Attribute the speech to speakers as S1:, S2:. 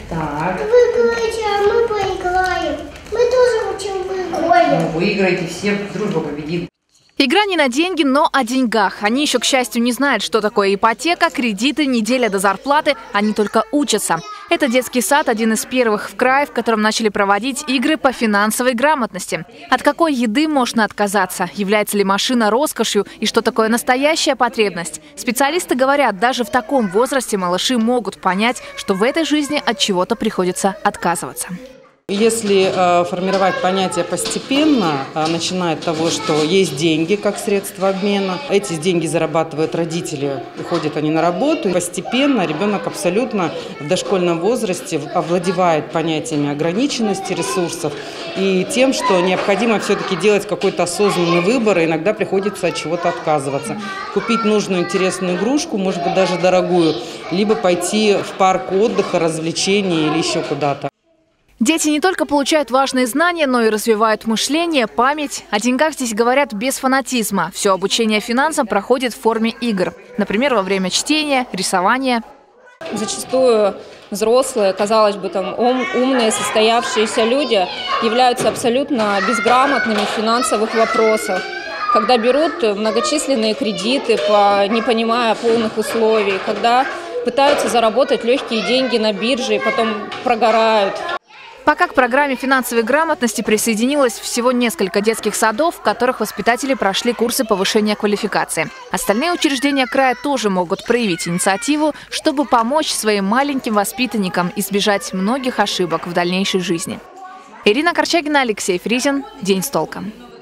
S1: Так.
S2: Выиграете, а мы поиграем. Мы тоже хотим выиграть.
S1: Ну, выиграете, все, дружба победит.
S3: Игра не на деньги, но о деньгах. Они еще, к счастью, не знают, что такое ипотека, кредиты, неделя до зарплаты. Они только учатся. Это детский сад, один из первых в крае, в котором начали проводить игры по финансовой грамотности. От какой еды можно отказаться? Является ли машина роскошью? И что такое настоящая потребность? Специалисты говорят, даже в таком возрасте малыши могут понять, что в этой жизни от чего-то приходится отказываться.
S4: Если формировать понятие постепенно, начиная от того, что есть деньги как средство обмена, эти деньги зарабатывают родители, уходят они на работу, и постепенно ребенок абсолютно в дошкольном возрасте овладевает понятиями ограниченности ресурсов и тем, что необходимо все-таки делать какой-то осознанный выбор, и иногда приходится от чего-то отказываться. Купить нужную интересную игрушку, может быть даже дорогую, либо пойти в парк отдыха, развлечений или еще куда-то.
S3: Дети не только получают важные знания, но и развивают мышление, память. О деньгах здесь говорят без фанатизма. Все обучение финансам проходит в форме игр. Например, во время чтения, рисования.
S5: Зачастую взрослые, казалось бы, там умные, состоявшиеся люди являются абсолютно безграмотными в финансовых вопросах. Когда берут многочисленные кредиты, не понимая полных условий, когда пытаются заработать легкие деньги на бирже и потом прогорают.
S3: Пока к программе финансовой грамотности присоединилось всего несколько детских садов, в которых воспитатели прошли курсы повышения квалификации. Остальные учреждения края тоже могут проявить инициативу, чтобы помочь своим маленьким воспитанникам избежать многих ошибок в дальнейшей жизни. Ирина Корчагина, Алексей Фризин. День с толком.